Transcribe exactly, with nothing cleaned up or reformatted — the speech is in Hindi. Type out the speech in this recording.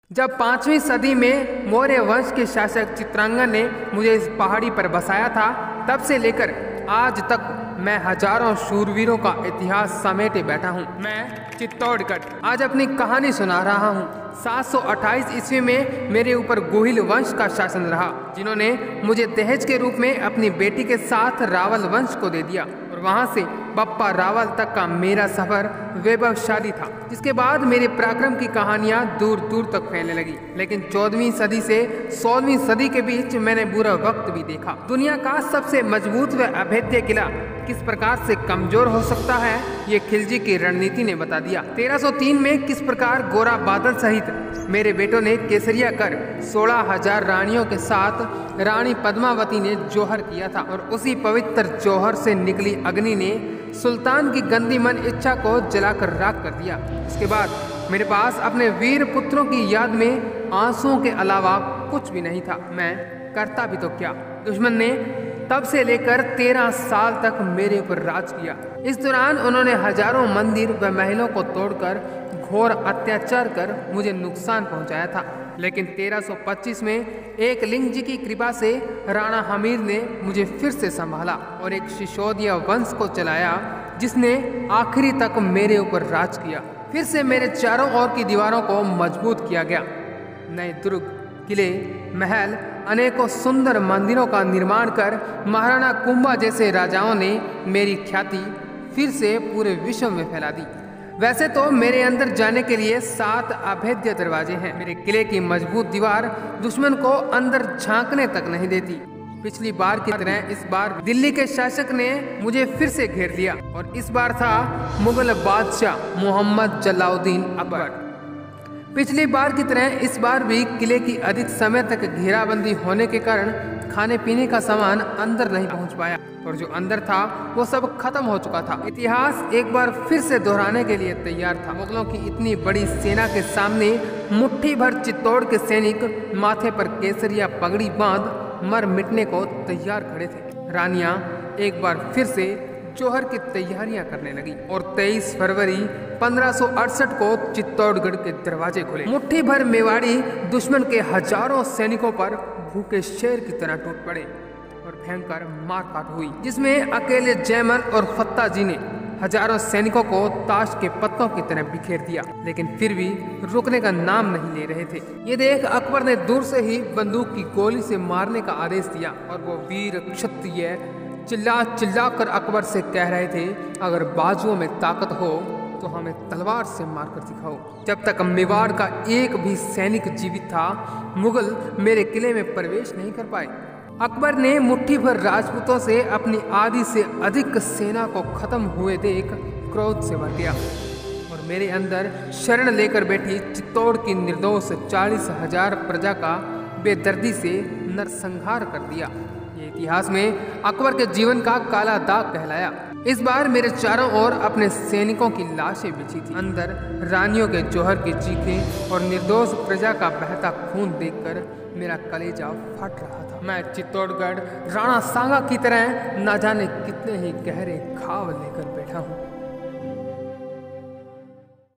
जब पांचवी सदी में मौर्य वंश के शासक चित्रांगन ने मुझे इस पहाड़ी पर बसाया था, तब से लेकर आज तक मैं हजारों शूरवीरों का इतिहास समेटे बैठा हूँ। मैं चित्तौड़गढ़ आज अपनी कहानी सुना रहा हूँ। सात सौ अट्ठाईस ईस्वी में मेरे ऊपर गोहिल वंश का शासन रहा, जिन्होंने मुझे दहेज के रूप में अपनी बेटी के साथ रावल वंश को दे दिया और वहां से बप्पा रावल तक का मेरा सफर वैभवशाली था, जिसके बाद मेरे पराक्रम की कहानियां दूर दूर तक फैलने लगी। लेकिन चौदहवीं सदी से सोलहवीं सदी के बीच मैंने बुरा वक्त भी देखा। दुनिया का सबसे मजबूत व अभेद्य किला किस प्रकार से कमजोर हो सकता है, ये खिलजी की रणनीति ने बता दिया। तेरह सौ तीन में किस प्रकार गोरा बादल सहित मेरे बेटों ने केसरिया कर सोलह हजार रानियों के साथ रानी पद्मावती ने जौहर किया था और उसी पवित्र जौहर से निकली अग्नि ने सुल्तान की गंदी मन इच्छा को जलाकर राख कर दिया। इसके बाद मेरे पास अपने वीर पुत्रों की याद में आंसुओं के अलावा कुछ भी नहीं था। मैं करता भी तो क्या। दुश्मन ने तब से लेकर तेरह साल तक मेरे ऊपर राज किया। इस दौरान उन्होंने हजारों मंदिर व महलों को तोड़कर घोर अत्याचार कर मुझे नुकसान पहुंचाया था। लेकिन तेरह सौ पच्चीस में एक लिंग जी की कृपा से राणा हमीर ने मुझे फिर से संभाला और एक सिसोदिया वंश को चलाया, जिसने आखिरी तक मेरे ऊपर राज किया। फिर से मेरे चारों ओर की दीवारों को मजबूत किया गया। नए दुर्ग, किले, महल, अनेकों सुंदर मंदिरों का निर्माण कर महाराणा कुंभा जैसे राजाओं ने मेरी ख्याति फिर से पूरे विश्व में फैला दी। वैसे तो मेरे अंदर जाने के लिए सात अभेद्य दरवाजे हैं। मेरे किले की मजबूत दीवार दुश्मन को अंदर झांकने तक नहीं देती। पिछली बार की तरह इस बार दिल्ली के शासक ने मुझे फिर से घेर लिया और इस बार था मुगल बादशाह मोहम्मद जलाउद्दीन अकबर। पिछली बार की तरह इस बार भी किले की अधिक समय तक घेराबंदी होने के कारण खाने पीने का सामान अंदर नहीं पहुंच पाया और जो अंदर था वो सब खत्म हो चुका था। इतिहास एक बार फिर से दोहराने के लिए तैयार था। मुगलों की इतनी बड़ी सेना के सामने मुट्ठी भर चित्तौड़ के सैनिक माथे पर केसरिया पगड़ी बांध मर मिटने को तैयार खड़े थे। रानियां एक बार फिर से जौहर की तैयारियां करने लगी और तेईस फरवरी पंद्रह सौ अड़सठ को चित्तौड़गढ़ के दरवाजे खुले। मुट्ठी भर मेवाड़ी दुश्मन के हजारों सैनिकों पर भूखे शेर की तरह टूट पड़े और भयंकर मारकाट हुई, जिसमें अकेले जयमल और फत्ता जी ने हजारों सैनिकों को ताश के पत्तों की तरह बिखेर दिया, लेकिन फिर भी रुकने का नाम नहीं ले रहे थे। ये देख अकबर ने दूर से ही बंदूक की गोली से मारने का आदेश दिया और वो वीर क्षत्रिय चिल्ला चिल्ला कर अकबर से कह रहे थे, अगर बाजुओं में ताकत हो तो हमें तलवार से मारकर दिखाओ। जब तक मेवाड़ का एक भी सैनिक जीवित था, मुगल मेरे किले में प्रवेश नहीं कर पाए। अकबर ने मुट्ठी भर राजपूतों से अपनी आधी से अधिक सेना को खत्म हुए देख क्रोध से भर गया और मेरे अंदर शरण लेकर बैठी चित्तौड़ की निर्दोष चालीस हजार प्रजा का बेदर्दी से नरसंहार कर दिया। ये इतिहास में अकबर के जीवन का काला दाग कहलाया। इस बार मेरे चारों ओर अपने सैनिकों की लाशें बिछी थी। अंदर रानियों के जौहर की चीखें और निर्दोष प्रजा का बहता खून देखकर मेरा कलेजा फट रहा था। मैं चित्तौड़गढ़ राणा सांगा की तरह न जाने कितने ही गहरे खाब लेकर बैठा हूँ।